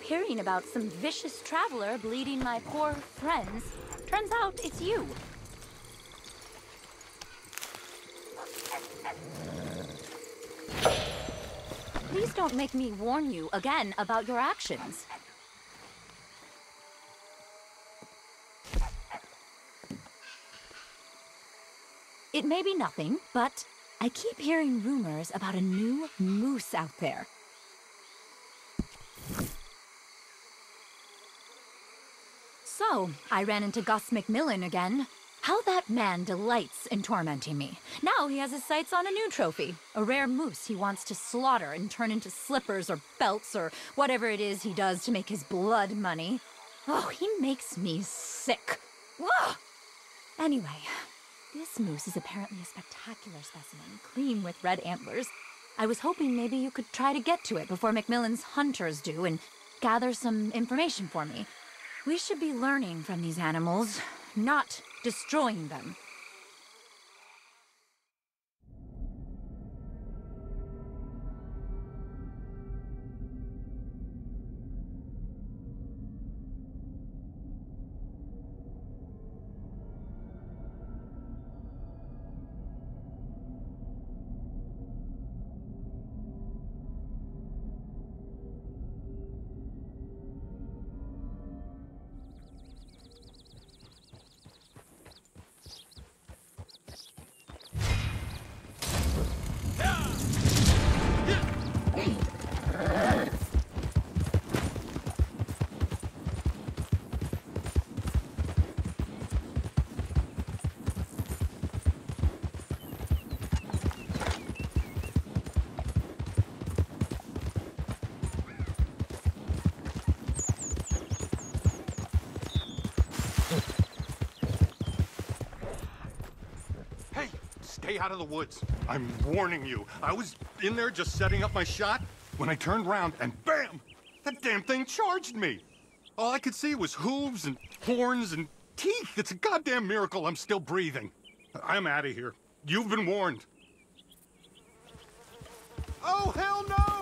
hearing about some vicious traveler bleeding my poor friends. Turns out it's you. Please don't make me warn you again about your actions. It may be nothing, but I keep hearing rumors about a new moose out there. So, I ran into Gus McMillan again. How that man delights in tormenting me. Now he has his sights on a new trophy, a rare moose he wants to slaughter and turn into slippers or belts or whatever it is he does to make his blood money. Oh, he makes me sick. Ugh! Anyway, this moose is apparently a spectacular specimen, clean with red antlers. I was hoping maybe you could try to get to it before McMillan's hunters do and gather some information for me. We should be learning from these animals, not destroying them. Stay out of the woods. I'm warning you. I was in there just setting up my shot when I turned around and bam! That damn thing charged me. All I could see was hooves and horns and teeth. It's a goddamn miracle I'm still breathing. I'm out of here. You've been warned. Oh, hell no!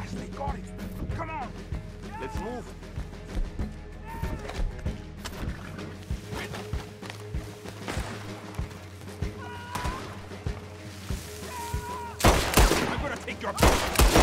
last, they got it. Come on. Let's move. I'm gonna take your...